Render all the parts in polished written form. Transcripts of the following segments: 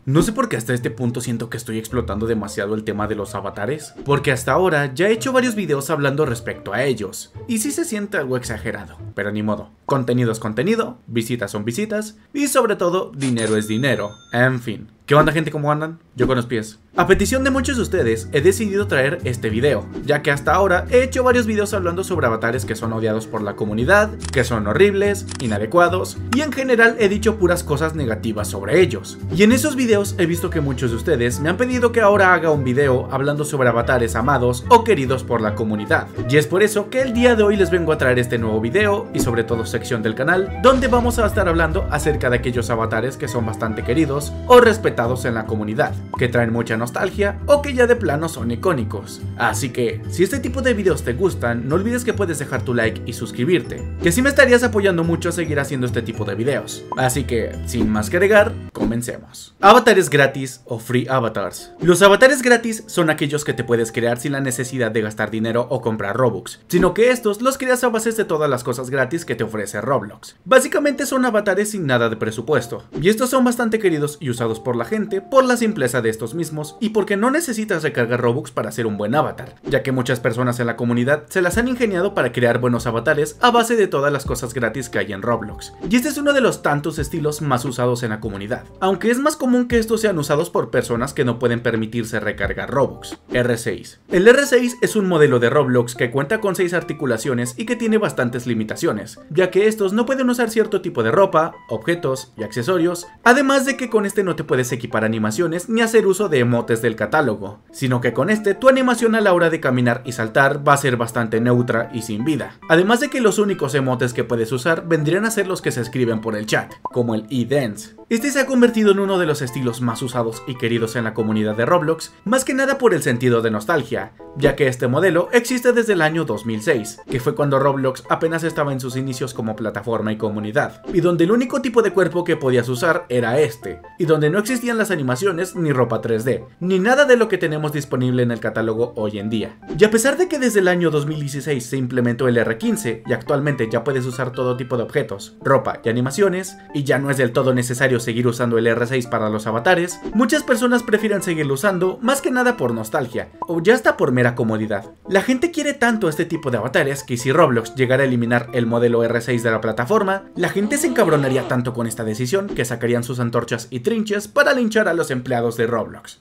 No sé por qué hasta este punto siento que estoy explotando demasiado el tema de los avatares, porque hasta ahora ya he hecho varios videos hablando respecto a ellos, y sí se siente algo exagerado, pero ni modo. Contenido es contenido, visitas son visitas, y sobre todo, dinero es dinero. En fin. ¿Qué onda, gente? ¿Cómo andan? Yo con los pies. A petición de muchos de ustedes, he decidido traer este video, ya que hasta ahora he hecho varios videos hablando sobre avatares que son odiados por la comunidad, que son horribles, inadecuados, y en general he dicho puras cosas negativas sobre ellos. Y en esos videos he visto que muchos de ustedes me han pedido que ahora haga un video hablando sobre avatares amados o queridos por la comunidad. Y es por eso que el día de hoy les vengo a traer este nuevo video, y sobre todo sección del canal, donde vamos a estar hablando acerca de aquellos avatares que son bastante queridos o respetados en la comunidad, que traen mucha nostalgia o que ya de plano son icónicos. Así que, si este tipo de videos te gustan, no olvides que puedes dejar tu like y suscribirte, que sí me estarías apoyando mucho a seguir haciendo este tipo de videos. Así que, sin más que agregar, comencemos. Avatares gratis o free avatars. Los avatares gratis son aquellos que te puedes crear sin la necesidad de gastar dinero o comprar Robux, sino que estos los creas a base de todas las cosas gratis que te ofrece Roblox. Básicamente son avatares sin nada de presupuesto, y estos son bastante queridos y usados por la gente por la simpleza de estos mismos y porque no necesitas recargar Robux para hacer un buen avatar, ya que muchas personas en la comunidad se las han ingeniado para crear buenos avatares a base de todas las cosas gratis que hay en Roblox, y este es uno de los tantos estilos más usados en la comunidad, aunque es más común que estos sean usados por personas que no pueden permitirse recargar Robux. R6. El R6 es un modelo de Roblox que cuenta con 6 articulaciones y que tiene bastantes limitaciones, ya que estos no pueden usar cierto tipo de ropa, objetos y accesorios, además de que con este no te puedes equipar animaciones ni hacer uso de emotes del catálogo, sino que con este tu animación a la hora de caminar y saltar va a ser bastante neutra y sin vida, además de que los únicos emotes que puedes usar vendrían a ser los que se escriben por el chat, como el E-Dance. Este se ha convertido en uno de los estilos más usados y queridos en la comunidad de Roblox, más que nada por el sentido de nostalgia, ya que este modelo existe desde el año 2006, que fue cuando Roblox apenas estaba en sus inicios como plataforma y comunidad, y donde el único tipo de cuerpo que podías usar era este, y donde no existían las animaciones ni ropa 3D, ni nada de lo que tenemos disponible en el catálogo hoy en día. Y a pesar de que desde el año 2016 se implementó el R15 y actualmente ya puedes usar todo tipo de objetos, ropa y animaciones, y ya no es del todo necesario seguir usando el R6 para los avatares, muchas personas prefieren seguirlo usando más que nada por nostalgia, o ya hasta por mera comodidad. La gente quiere tanto este tipo de avatares que si Roblox llegara a eliminar el modelo R6 de la plataforma, la gente se encabronaría tanto con esta decisión que sacarían sus antorchas y trinches para linchar a los empleados de Roblox.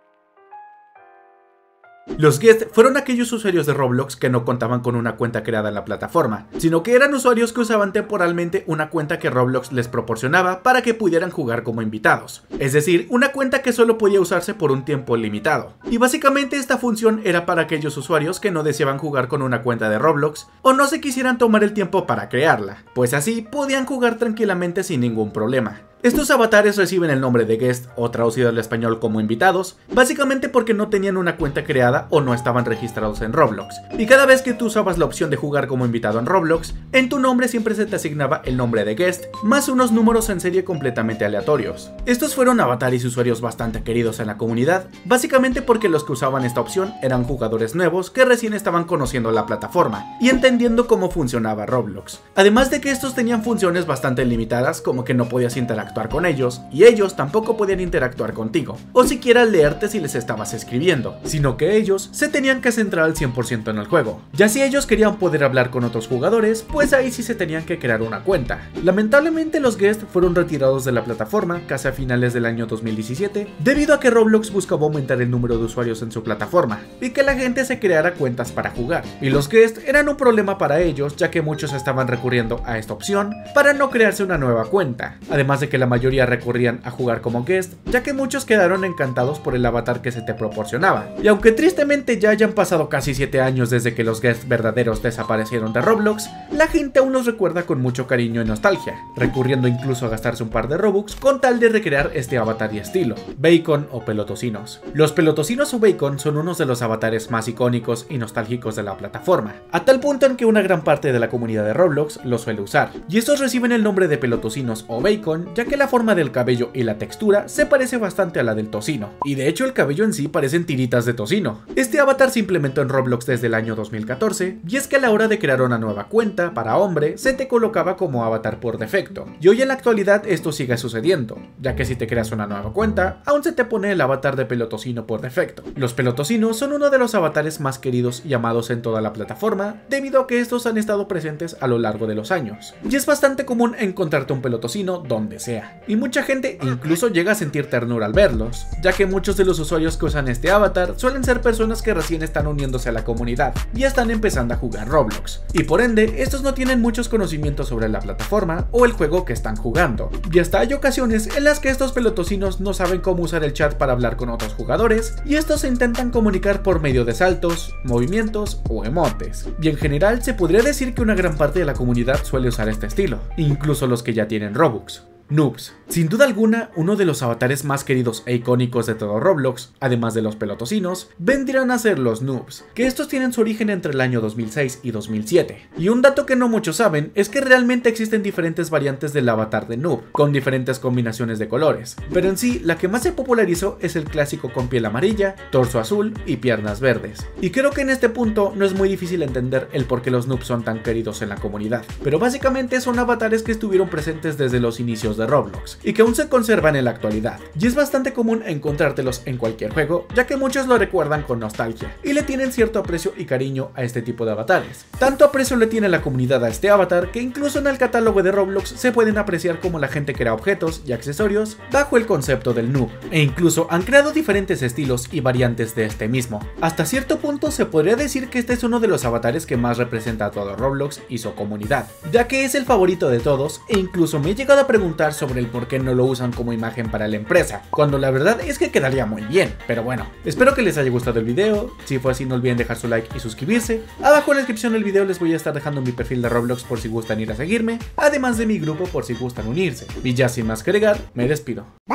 Los guests fueron aquellos usuarios de Roblox que no contaban con una cuenta creada en la plataforma, sino que eran usuarios que usaban temporalmente una cuenta que Roblox les proporcionaba para que pudieran jugar como invitados, es decir, una cuenta que solo podía usarse por un tiempo limitado. Y básicamente esta función era para aquellos usuarios que no deseaban jugar con una cuenta de Roblox o no se quisieran tomar el tiempo para crearla, pues así podían jugar tranquilamente sin ningún problema. Estos avatares reciben el nombre de guest o traducido al español como invitados, básicamente porque no tenían una cuenta creada o no estaban registrados en Roblox. Y cada vez que tú usabas la opción de jugar como invitado en Roblox, en tu nombre siempre se te asignaba el nombre de guest, más unos números en serie completamente aleatorios. Estos fueron avatares y usuarios bastante queridos en la comunidad, básicamente porque los que usaban esta opción eran jugadores nuevos que recién estaban conociendo la plataforma y entendiendo cómo funcionaba Roblox. Además de que estos tenían funciones bastante limitadas, como que no podías interactuar con ellos, y ellos tampoco podían interactuar contigo, o siquiera leerte si les estabas escribiendo, sino que ellos se tenían que centrar al 100% en el juego. Ya si ellos querían poder hablar con otros jugadores, pues ahí sí se tenían que crear una cuenta. Lamentablemente los guests fueron retirados de la plataforma casi a finales del año 2017, debido a que Roblox buscaba aumentar el número de usuarios en su plataforma, y que la gente se creara cuentas para jugar, y los guests eran un problema para ellos, ya que muchos estaban recurriendo a esta opción para no crearse una nueva cuenta, además de que la mayoría recurrían a jugar como guest, ya que muchos quedaron encantados por el avatar que se te proporcionaba. Y aunque tristemente ya hayan pasado casi 7 años desde que los guests verdaderos desaparecieron de Roblox, la gente aún los recuerda con mucho cariño y nostalgia, recurriendo incluso a gastarse un par de Robux con tal de recrear este avatar y estilo. Bacon o pelotocinos. Los pelotocinos o bacon son unos de los avatares más icónicos y nostálgicos de la plataforma, a tal punto en que una gran parte de la comunidad de Roblox los suele usar, y estos reciben el nombre de pelotocinos o bacon ya que que la forma del cabello y la textura se parece bastante a la del tocino, y de hecho el cabello en sí parecen tiritas de tocino. Este avatar se implementó en Roblox desde el año 2014, y es que a la hora de crear una nueva cuenta para hombre se te colocaba como avatar por defecto, y hoy en la actualidad esto sigue sucediendo, ya que si te creas una nueva cuenta, aún se te pone el avatar de pelo tocino por defecto. Los pelotocinos son uno de los avatares más queridos y amados en toda la plataforma, debido a que estos han estado presentes a lo largo de los años, y es bastante común encontrarte un pelotocino donde sea, y mucha gente incluso llega a sentir ternura al verlos, ya que muchos de los usuarios que usan este avatar suelen ser personas que recién están uniéndose a la comunidad y están empezando a jugar Roblox, y por ende estos no tienen muchos conocimientos sobre la plataforma o el juego que están jugando, y hasta hay ocasiones en las que estos pelotocinos no saben cómo usar el chat para hablar con otros jugadores, y estos se intentan comunicar por medio de saltos, movimientos o emotes, y en general se podría decir que una gran parte de la comunidad suele usar este estilo, incluso los que ya tienen Robux. Noobs. Sin duda alguna, uno de los avatares más queridos e icónicos de todo Roblox, además de los pelotocinos, vendrían a ser los noobs, que estos tienen su origen entre el año 2006 y 2007. Y un dato que no muchos saben es que realmente existen diferentes variantes del avatar de noob, con diferentes combinaciones de colores, pero en sí, la que más se popularizó es el clásico con piel amarilla, torso azul y piernas verdes. Y creo que en este punto no es muy difícil entender el por qué los noobs son tan queridos en la comunidad, pero básicamente son avatares que estuvieron presentes desde los inicios de Roblox y que aún se conservan en la actualidad, y es bastante común encontrártelos en cualquier juego, ya que muchos lo recuerdan con nostalgia y le tienen cierto aprecio y cariño a este tipo de avatares. Tanto aprecio le tiene la comunidad a este avatar que incluso en el catálogo de Roblox se pueden apreciar como la gente crea objetos y accesorios bajo el concepto del noob, e incluso han creado diferentes estilos y variantes de este mismo. Hasta cierto punto se podría decir que este es uno de los avatares que más representa a todo Roblox y su comunidad, ya que es el favorito de todos, e incluso me he llegado a preguntar sobre el por qué no lo usan como imagen para la empresa, cuando la verdad es que quedaría muy bien. Pero bueno, espero que les haya gustado el video. Si fue así, no olviden dejar su like y suscribirse. Abajo en la descripción del video les voy a estar dejando mi perfil de Roblox por si gustan ir a seguirme, además de mi grupo por si gustan unirse. Y ya sin más que agregar, me despido.